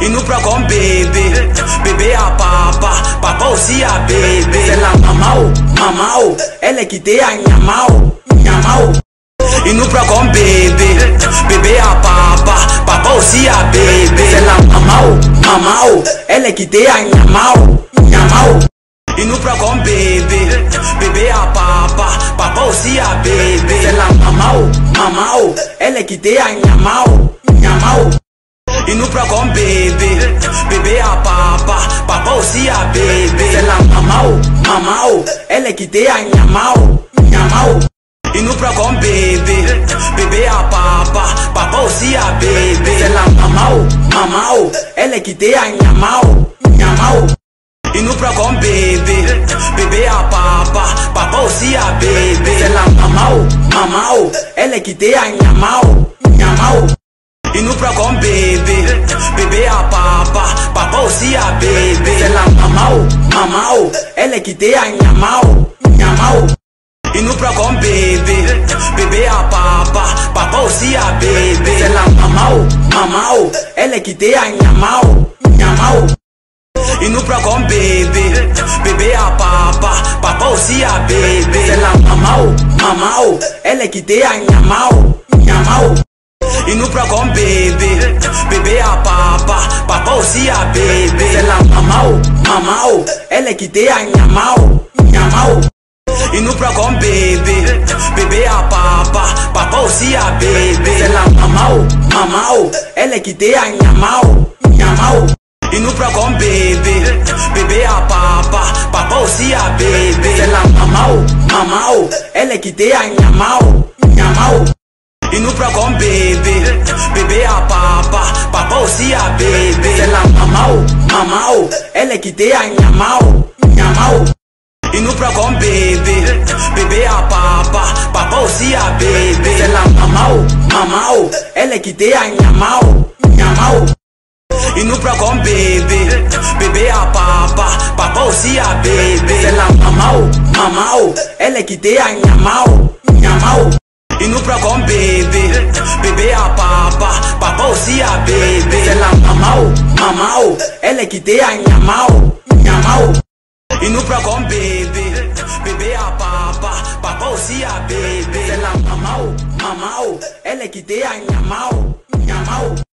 indo pra com bebê, bebê a papa, papa aussi a bebê. C'est la mamao, mamao, ela é que te a nhamao, nhamao. Indo pra com bebê, bebê a papa, papa aussi a bebê. C'est la mamao, mamao, ela é que te a nhamao, nhamao. Indo pra com bebê, bebê a papa, papa aussi a bebê. C'est la mamao, mamao, ela é que te a nhamao, nhamao. Indo pra com bebê, bebê a papa, papa aussi a bebê. C'est la mamao, mamao, ela é que te a nhamao, nhamao. Indo pra com bebê, bebê a papa, papa aussi a bebê. C'est la mamao, mamao, ela é que te a nhamao, nhamao. Indo pra com bebê, bebê a papa, papa aussi a bebê. C'est la mamao, mamao, ela é que te a nhamao, nhamao. Indo pra com bebê, bebê a papa, papa aussi a bebê. C'est la mamao, mamao, ela é que te a nhamao, nhamao. Indo pra com bebê, bebê a papa, papa aussi a bebê. C'est la mamao, mamao, ela é que te a nhamao, nhamao. Indo pra com bebê, bebê a papa, papa aussi a bebê. C'est la mamao, mamao, ela é que te a nhamao, nhamao. Indo pra com bebê, bebê a papa, papa aussi a bebê. C'est la mamao, mamao, ela é que te a nhamao, nhamao. Indo pra com bebê, bebê a papa, papa aussi a bebê. C'est la mamao, mamao, ela é que te a nhamao, nhamao. Indo pra com bebê, bebê a papa, papa aussi a bebê. C'est la mamao, mamao, ela é que te a nhamao, nhamao. Indo pra com bebê, bebê a papa, papa aussi a bebê. C'est la mamao, mamao, ela é que te a nhamao, nhamao. Indo pra com bebê, bebê a papa, papa aussi a bebê. C'est la mamao, mamao, ela é que te a nhamao, nhamao. Indo pra com bebê, bebê a papa, papa aussi a bebê. C'est la mamao, mamao, ela é que te a nhamao, nhamao. Indo pra com bebê, bebê a papa, papa aussi a bebê. C'est la mamao, mamao, ela é que te a nhamao, nhamao. Indo pra com bebê, bebê a papa, papa aussi a bebê. C'est la mamao, mamao, ela é que te a nhamao, nhamao.